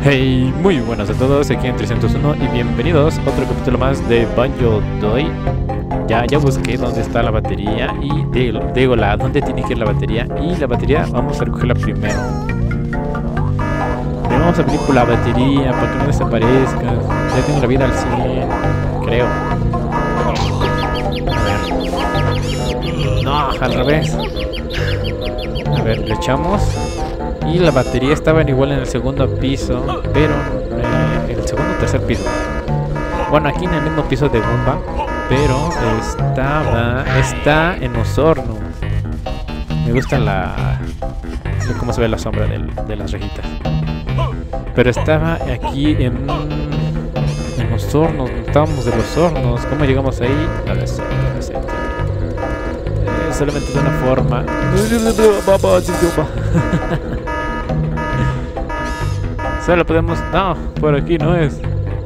Hey, muy buenas a todos, aquí en 301 y bienvenidos a otro capítulo más de Banjo-Tooie. Ya busqué dónde está la batería y digo dónde tiene que ir la batería. Y la batería vamos a recogerla primero. Vamos a abrir por la batería para que no desaparezca. Ya tengo la vida al 100, creo. A ver. No, al revés. A ver, le echamos. Y la batería estaba igual en el segundo piso, pero el segundo o tercer piso. Bueno, aquí en el mismo piso de Goomba, pero está en Osorno. Me gusta cómo se ve la sombra de las rejitas. Pero estaba aquí en los hornos, estábamos de los hornos. ¿Cómo llegamos ahí? Solamente de una forma. Solo podemos... No, por aquí no es.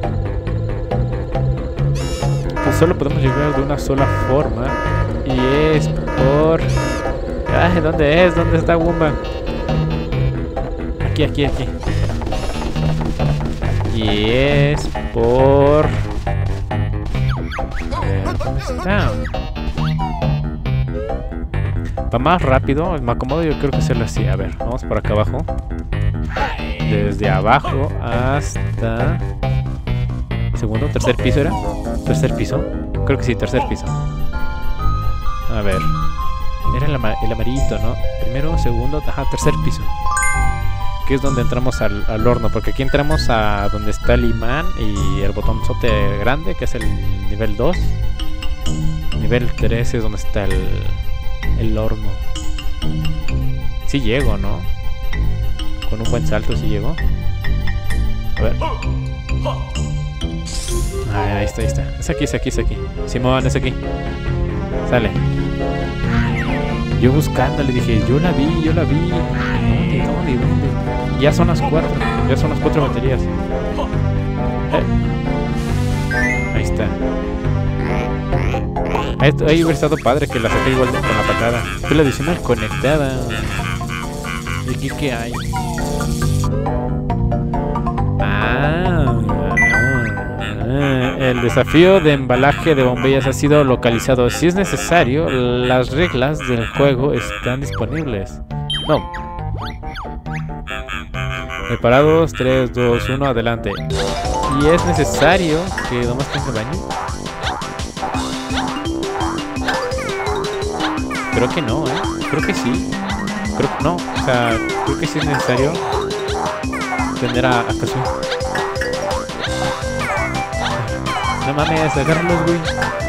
Pues solo podemos llegar de una sola forma. Y es por... Ay, ¿dónde es? ¿Dónde está Goomba? Aquí. Y es por... ¿dónde está? Para más rápido, me acomodo, yo creo que hacerlo así. A ver, vamos por acá abajo. Desde abajo hasta... ¿Segundo? ¿Tercer piso era? ¿Tercer piso? Creo que sí, tercer piso. A ver. Era el amarillito, ¿no? Primero, segundo, ajá, tercer piso. Que es donde entramos al horno. Porque aquí entramos a donde está el imán y el botonzote grande, que es el nivel 2. Nivel 3 es donde está el horno. Sí llego, ¿no? Con un buen salto sí llego. A ver. Ahí está. Es aquí. Simón, es aquí. Sale. Yo buscando, le dije, yo la vi. ¿Dónde? Ya son las 4 baterías. Ahí está. Ahí hubiera estado padre que la saqué igual con la patada. Fue la adicional conectada. ¿Y aquí qué hay? El desafío de embalaje de bombillas ha sido localizado. Si es necesario, las reglas del juego están disponibles. No. Preparados, 3, 2, 1, adelante. Y es necesario que nomás tenga baño. Creo que no, creo que sí. Creo que no, o sea, creo que sí es necesario tener a Kazooie. No mames, agárralos, güey.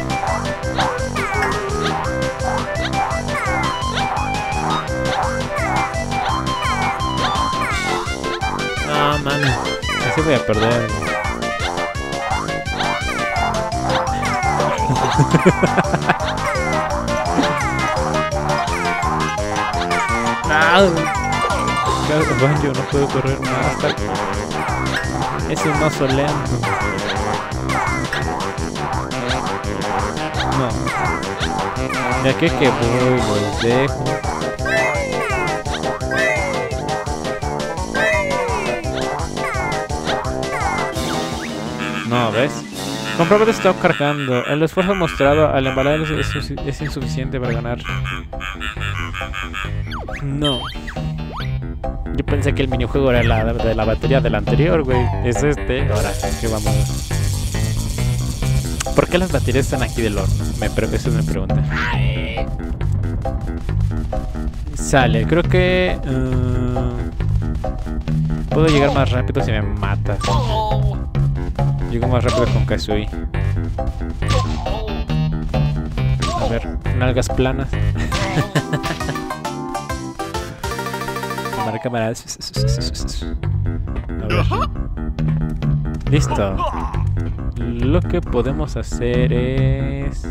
No mames, así voy a perder. Banjo, no puedo correr más. Es un oso lento. No. De aquí que voy, los dejo. No, ¿ves? Comprueba que está cargando. El esfuerzo mostrado al embalar es insuficiente para ganar. No. Yo pensé que el minijuego era de la batería del anterior, güey. Es este. Ahora, ¿qué vamos a ver? ¿Por qué las baterías están aquí del horno? Eso me pregunta. Sale, creo que... puedo llegar más rápido si me matas. Llego más rápido con Kazooie. A ver, nalgas planas. Cámara. A ver. Listo. Lo que podemos hacer es...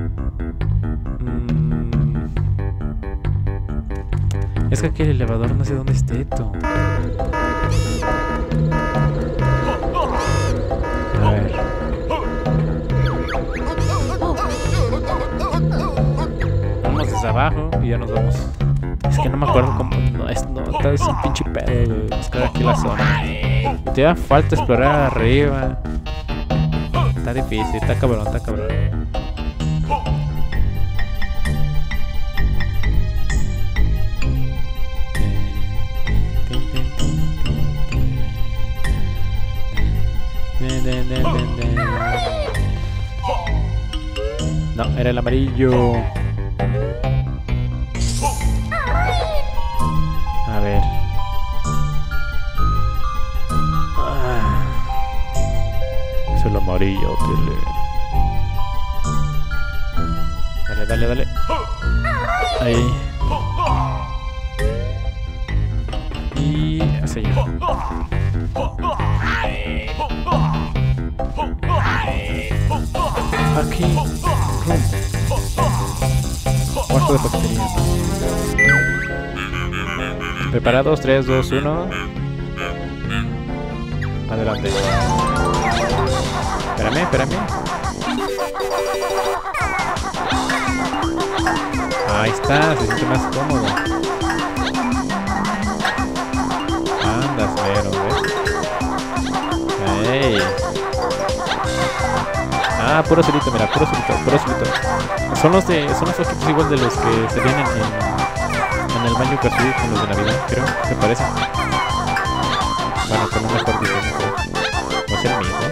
Es que aquí el elevador no sé dónde esté esto. A ver. Vamos desde abajo y ya nos vamos. Es que no me acuerdo cómo... No, es un pinche pedo, buscar aquí la zona. Te da falta explorar arriba. Está difícil, está cabrón, está cabrón. No, era el amarillo. A ver. Es el amarillo, tele. Dale, dale, dale. Ahí. Y hacia allá. Aquí. Cuarto de paquetería. Preparados, 3, 2, 1. Adelante. Espérame, espérame. Ahí está, se siente más cómodo. Anda, cero, ¿ves? ¡Ey! Ah, puro solito, mira, puro solito, puro solito. Son los objetos igual de los que se vienen en el Banjo Kazooie, con los de Navidad, creo, se parecen. Bueno, con un mejor diseño, creo. No es el mismo.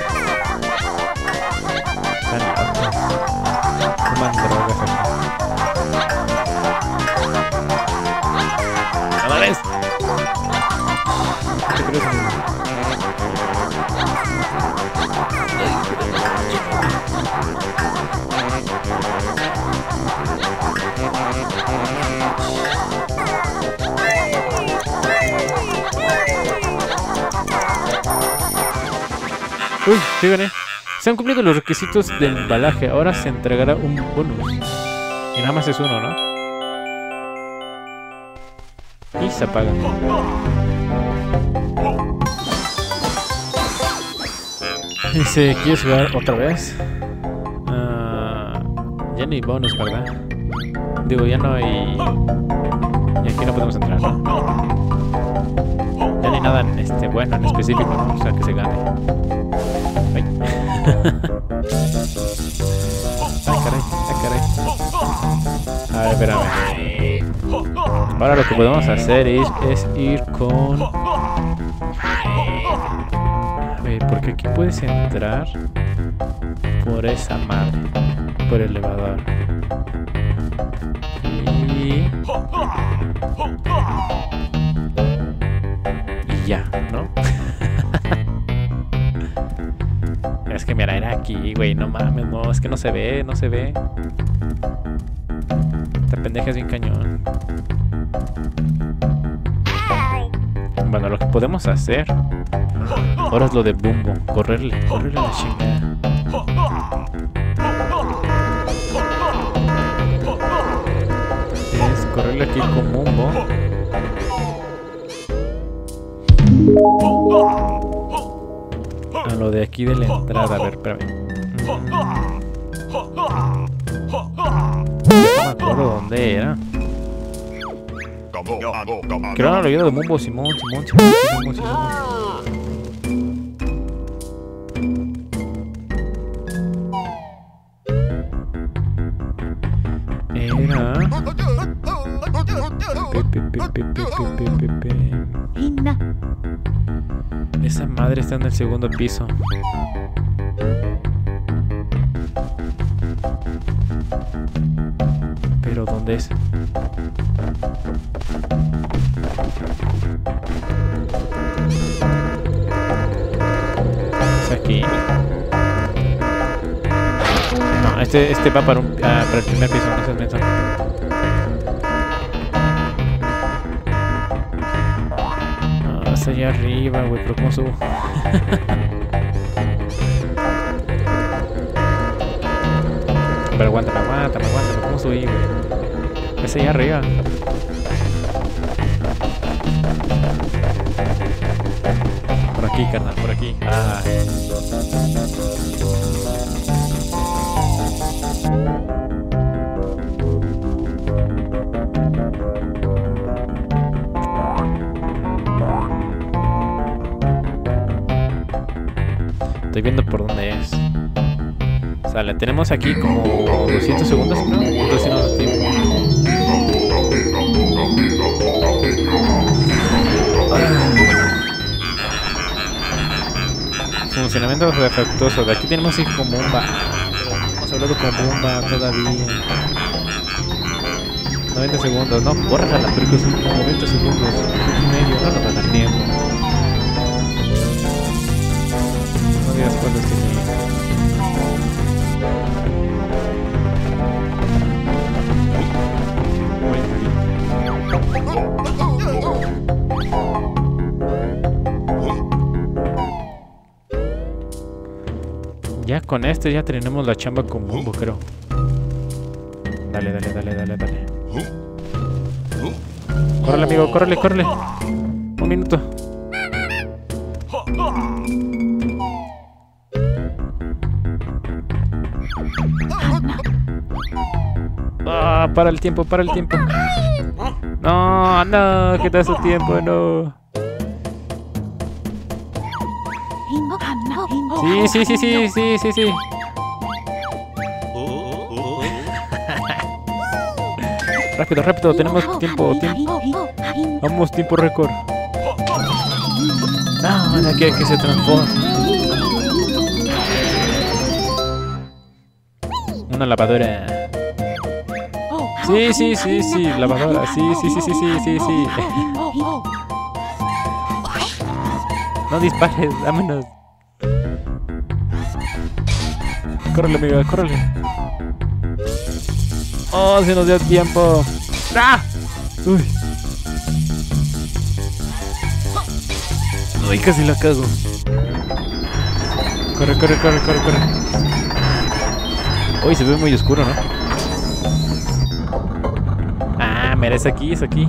Están locos. Toman drogas aquí. ¡Cámales! ¿Qué crees? Uy, sí gané. Se han cumplido los requisitos del embalaje. Ahora se entregará un bonus. Y nada más es uno, ¿no? Y se apaga. Dice, ¿quieres jugar otra vez? Ya ni bonus, ¿verdad? Digo, ya no hay... Y aquí no podemos entrar, ¿no? Ya ni nada bueno en específico, ¿no? O sea, que se gane. Ay. Ay, caray, ay, caray. A ver, espérame. Ahora lo que podemos hacer es ir con... A ver, porque aquí puedes entrar por esa madre, por el elevador. Y ya, ¿no? Es que mira, era aquí, güey, no mames, no, es que no se ve, no se ve. Esta pendeja es bien cañón. Bueno, lo que podemos hacer ahora es lo de Bumbo, correrle a la chingada. Es correrle aquí con Bumbo. A lo de aquí de la entrada, a ver, espérame. No me acuerdo dónde era. Creo que lo oído de Mumbo, Simón. Era... Esa madre está en el segundo piso. Pero ¿dónde es? Es aquí. No, este va para el primer piso, no seas menso. No, está allá arriba, güey, pero ¿cómo subo? Pero aguántame, ¿cómo subí, güey? Es allá arriba. Por aquí, carnal, por aquí. Ah. Estoy viendo por dónde es. Sale, tenemos aquí como 200 segundos, ¿no? Entonces no da tiempo. Funcionamiento defectuoso. De aquí tenemos así como un hemos hablado con bomba todavía. 90 segundos. No, bórrala, porque son 90 segundos. Y medio, no nos va a dar tiempo. No digas cuándo es que tenía. Ya con esto ya tenemos la chamba con Bumbo, creo. Dale, dale, dale, dale, dale. Córrele, amigo, córrele, córrele. Un minuto. Ah, para el tiempo, para el tiempo. No, no, quita su tiempo, no. Sí, sí, sí, sí, sí, sí, sí. Rápido, rápido, tenemos tiempo, tiempo. Vamos, tiempo récord. No, aquí hay que se transforma. Una lavadora. Sí, sí, sí, sí, lavadora. Sí, sí, sí, sí, sí, sí, sí. No dispares, vámonos. Córrele, amiga, córrele. Oh, se nos dio tiempo. ¡Ah! Uy. Uy, casi la cago. Corre, corre, corre, corre, corre. Uy, se ve muy oscuro, ¿no? Ah, mira, es aquí, es aquí.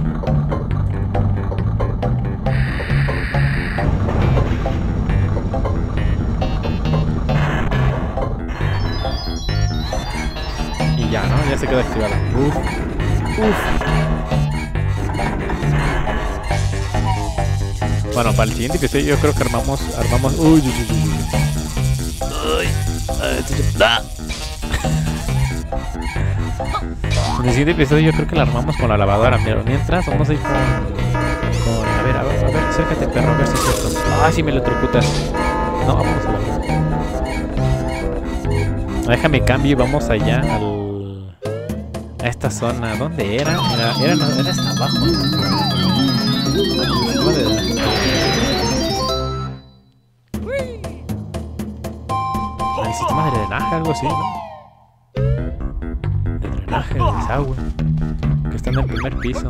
Y ya, ¿no? Ya se queda activada. Uf. Uf. Bueno, para el siguiente episodio yo creo que armamos... Uy, uy, uy, uy. En el siguiente episodio yo creo que la armamos con la lavadora. Pero mientras vamos a ir con... A ver, acércate, perro, a ver si es cierto. Ah, sí me lo electrocutas. No, vamos a ver. Déjame cambio y vamos allá a esta zona. ¿Dónde era? Era hasta abajo. El sistema de drenaje, algo así, ¿no? De drenaje, de desagüe. Que está en el primer piso.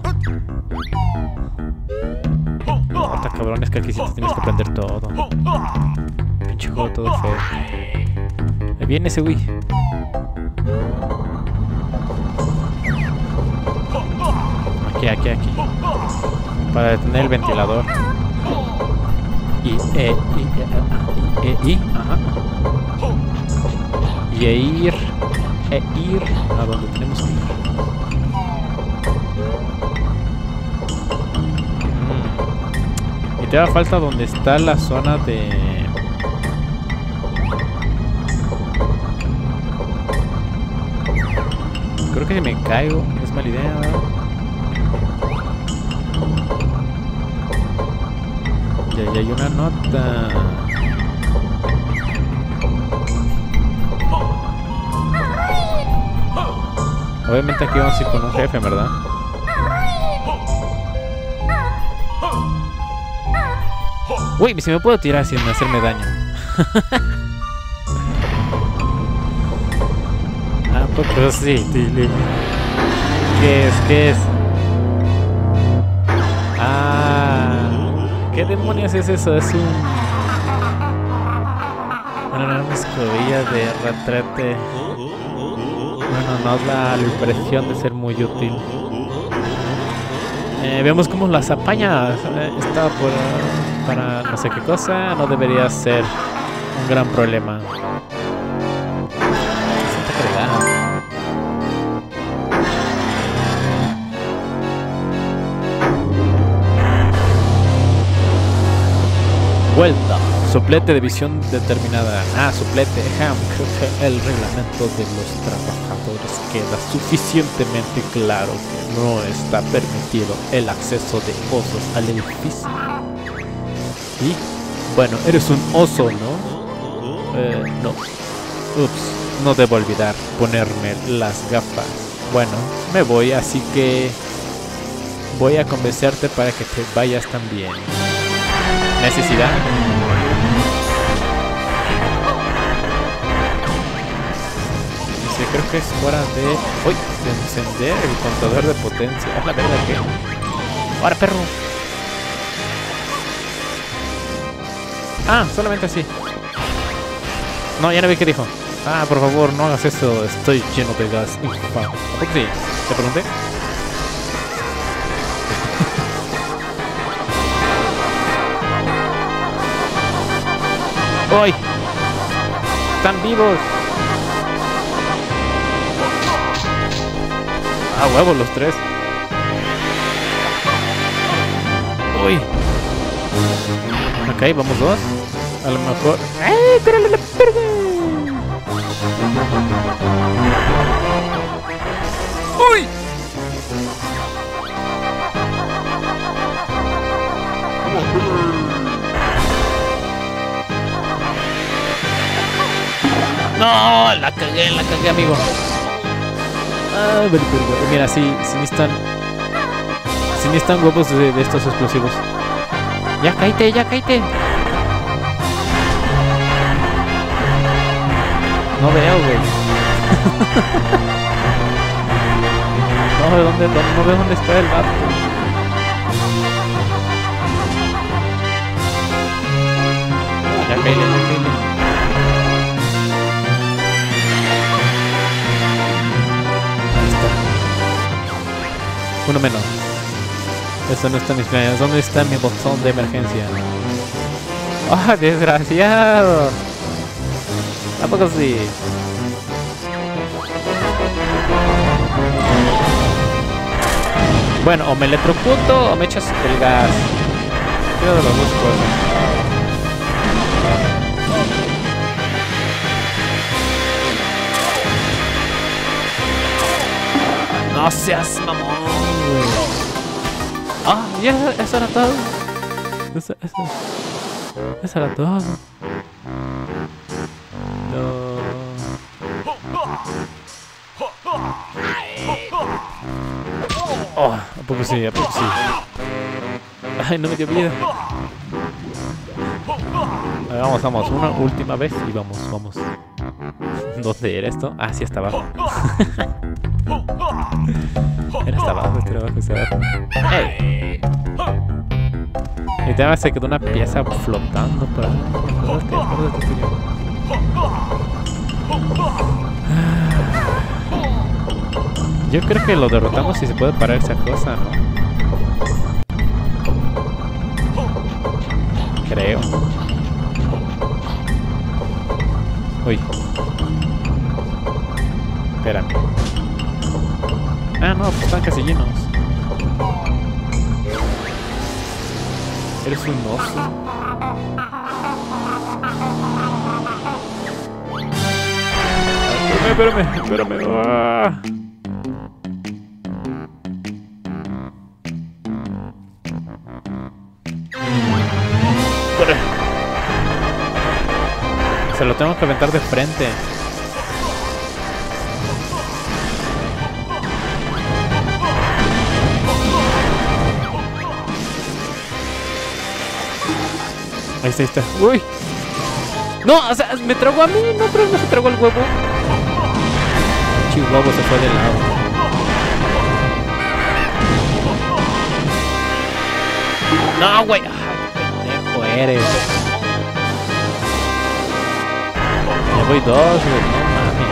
No, está cabrón, es que aquí sí te tienes que aprender todo. Pinche juego todo feo. Ahí viene ese güey. Aquí. Para detener el ventilador. Ajá. Y ir a donde tenemos que ir. Y te da falta donde está la zona de... Creo que si me caigo es mala idea, ¿verdad? Ya hay una nota. Obviamente aquí vamos a ir con un jefe, ¿verdad? Uy, si me puedo tirar sin hacerme daño. Ah, pues sí, ¿Qué es? Ah, ¿qué demonios es eso? Es una escobilla de retrete. Bueno, nos da la impresión de ser muy útil. Vemos cómo las apaña. Está para no sé qué cosa. No debería ser un gran problema. Siento cargada. Vuelta. Suplete de visión determinada. Ah, suplete. Creo que el reglamento de los trabajadores queda suficientemente claro que no está permitido el acceso de osos al edificio. Y, bueno, eres un oso, ¿no? No. Ups, no debo olvidar ponerme las gafas. Bueno, me voy, así que voy a convencerte para que te vayas también. ¿Necesidad? Sí, creo que es hora de... ¡Uy! De encender el contador de potencia. ¡Ah, la verdad que! ¡Ahora, perro! Ah, solamente así. No, ya no vi qué dijo. Ah, por favor, no hagas eso. Estoy lleno de gas. ¿A poco sí? ¿Te pregunté? ¡Uy! ¡Están vivos! ¡Ah, huevos los tres! ¡Uy! Ok, vamos dos. A lo mejor... ¡Ay, pero la perga! ¡Uy! No, la cagué, amigo. Ah, mira, si necesitan huevos de estos explosivos. Ya cállate, ya cállate. No veo, güey. No veo dónde está el vato. Ya cállate, ya cállate. Uno menos. Eso no está en mis planes. ¿Dónde está mi botón de emergencia? ¡Ah, desgraciado! ¿A poco sí? Bueno, o me electrocuto o me echas el gas. Quiero de las dos cosas. No seas mamón. Ah, ya, eso era todo. Eso era todo. No. Oh, ¿a poco sí? ¿A poco sí? Ay, no me dio vida. A ver, vamos, una última vez y vamos. ¿Dónde era esto? Ah, sí, hasta abajo. Era hasta abajo. ¡Hey! Y te se quedó una pieza flotando por ahí. Yo creo que lo derrotamos si se puede parar esa cosa, ¿no? Creo. Uy. Espérame. Ah, no, pues están casi llenos. Eres un oso. Espérame. Ah. Se lo tengo que aventar de frente. Ahí está. ¡Uy! No, o sea, me tragó a mí. No, pero no se tragó el huevo. Chihuahua se fue de lado. No, güey. Ay, pendejo eres. Me voy dos, güey. No mames.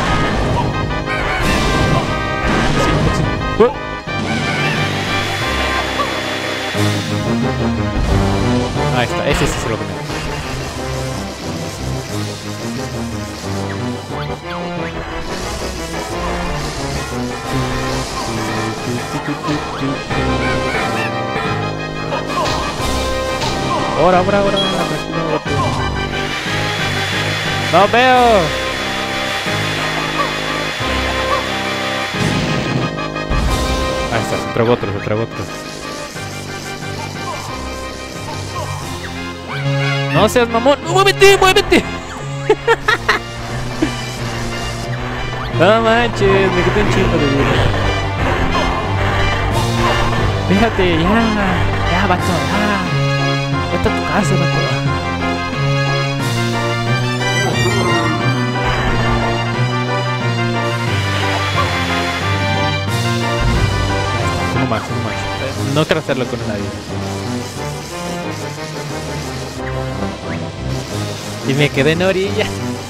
Sí. Ahí está, ese sí se lo comí. Ahora. ¡No veo! Ahí está, se tragó otro, se tragó otro. ¡No seas mamón! ¡No, muévete, muévete! No manches, me quedé un chingo de vida. Fíjate, ya, vato, ya. Vete a tu casa, vato. No más. No quiero hacerlo con nadie. Y me quedé en orilla.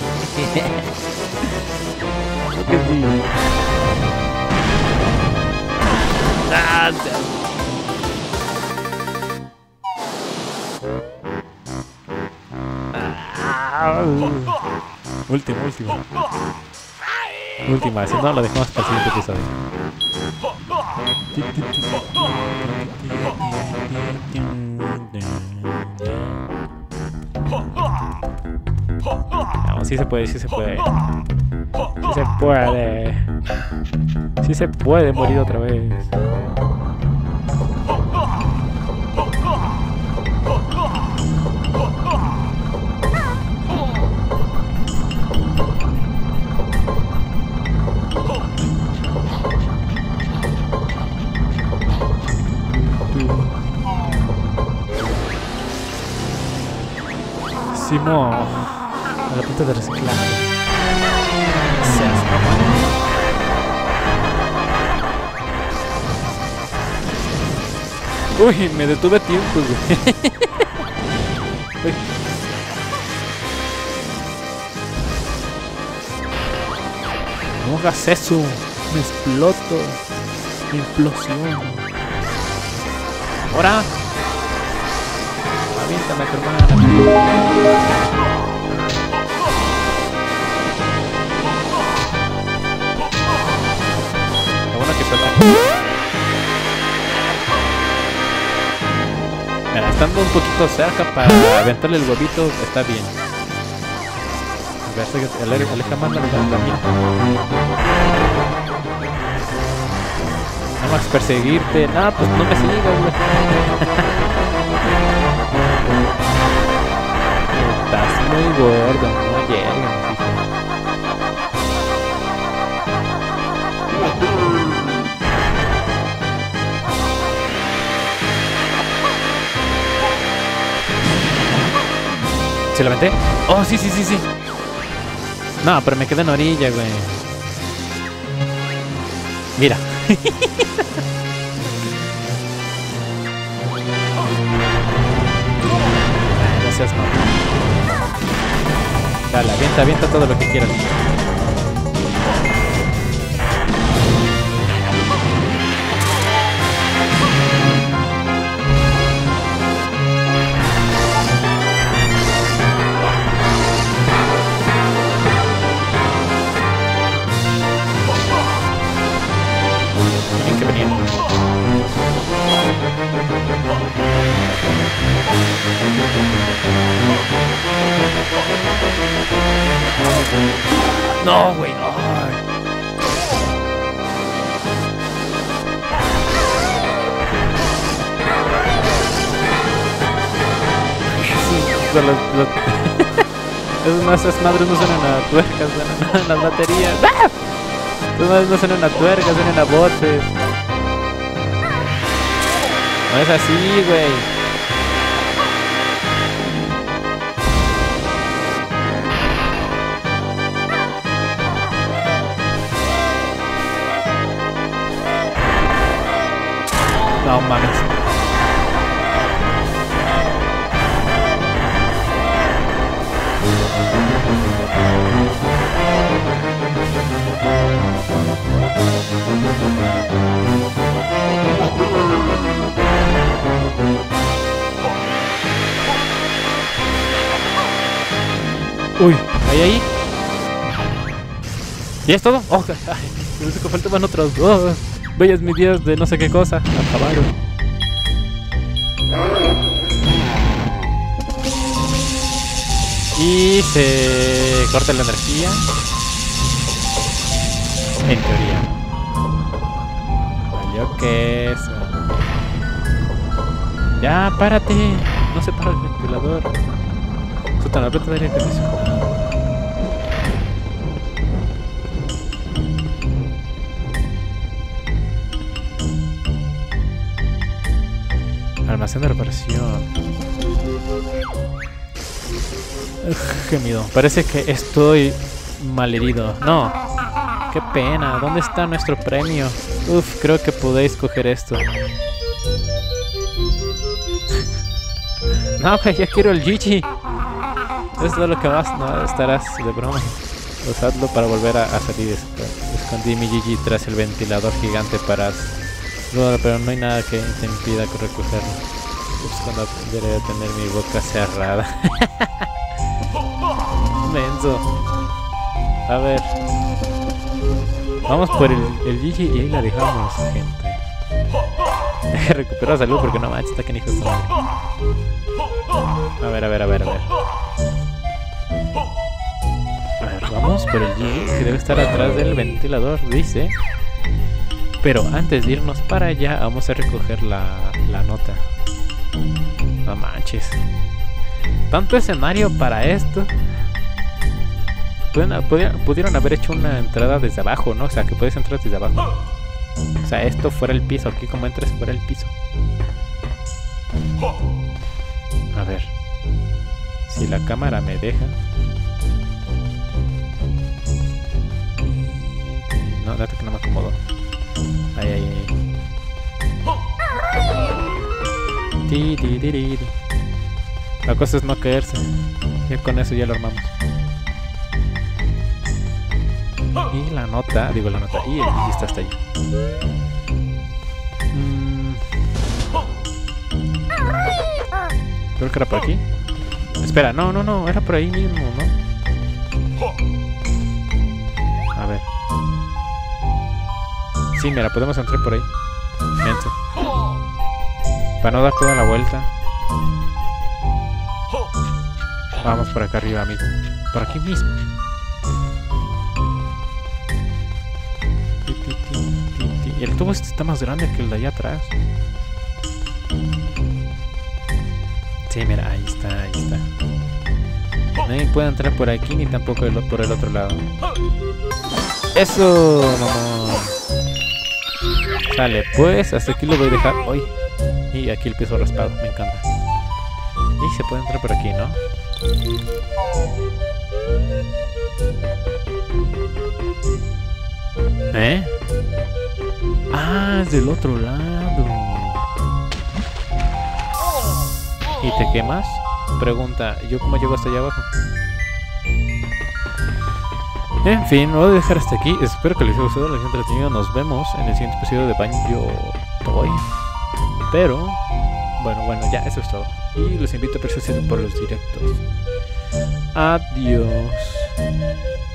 Que sí. Última, si no lo dejamos para el siguiente episodio. No, sí se puede, sí se puede. Sí se puede. Sí se puede morir otra vez. Simón, a la punta de reciclaje. Uy, me detuve a tiempo, güey. Uy. No hagas eso, me exploto. Implosión. Ahora. Aviéntame a tu hermana. Lo bueno que suelta. Mira, estando un poquito cerca para aventarle el huevito, está bien. A ver, aleja más la también. No vas a perseguirte. No, pues no me sigas, güey. Estás muy gordo, no llegas, hijo. ¿Se la aventé? Oh, sí. No, pero me quedé en orilla, güey. Mira. Gracias, no. Dale, avienta todo lo que quieras. Tienen que venir. No, güey, no. Esas madres no suenan a tuercas, suenan a las baterías. ¡Ah! Esas madres no suenan a tuercas, suenan a botes. No es así, güey. No mames. Uy, ahí. ¿Y es todo? Oh, ay, que faltaban otros dos. Bellas medidas de no sé qué cosa. Acabaron. Y se corta la energía. En teoría. Valió que eso. Ya, párate. No se para el ventilador. Sótano, aprieta de ejercicio. Almacén de reparación. Qué miedo. Parece que estoy malherido. No. Qué pena. ¿Dónde está nuestro premio? Uf, creo que podéis coger esto. No, güey, ya quiero el Gigi. Eso es todo lo que vas. No, estarás de broma. Usadlo para volver a salir. Escondí mi Gigi tras el ventilador gigante para... pero no hay nada que te impida recogerlo. Ups, cuando aprenderé a tener mi boca cerrada. Menso. A ver. Vamos por el Gigi y ahí la dejamos, gente. Recuperó salud porque no manches, está que ni justo. A ver. A ver, vamos por el Gigi que debe estar atrás del ventilador, dice. Pero antes de irnos para allá, vamos a recoger la nota. No manches. Tanto escenario para esto. Pudieron haber hecho una entrada desde abajo, ¿no? O sea, que puedes entrar desde abajo. O sea, esto fuera el piso. Aquí como entras fuera el piso. A ver. Si la cámara me deja. No, date que no me acomodo. Ay. La cosa es no caerse. Ya con eso ya lo armamos. Y la nota, y el Gigi está hasta allá. Creo que era por aquí. Espera, no, era por ahí mismo, ¿no? A ver. Sí, mira, podemos entrar por ahí. Menso. Para no dar toda la vuelta. Vamos por acá arriba, amigo. Por aquí mismo. Y el tubo este está más grande que el de allá atrás. Sí, mira, ahí está. Nadie puede entrar por aquí ni tampoco por el otro lado. ¡Eso, mamón! Sale, pues hasta aquí lo voy a dejar hoy. Y aquí el piso raspado, me encanta. Y se puede entrar por aquí, ¿no? ¿Eh? Ah, es del otro lado. ¿Y te quemas? Pregunta, ¿yo cómo llego hasta allá abajo? En fin, lo voy a dejar hasta aquí. Espero que les haya gustado, les haya entretenido. Nos vemos en el siguiente episodio de Banjo-Tooie. Pero, bueno, ya, eso es todo. Y los invito a persistir por los directos. Adiós.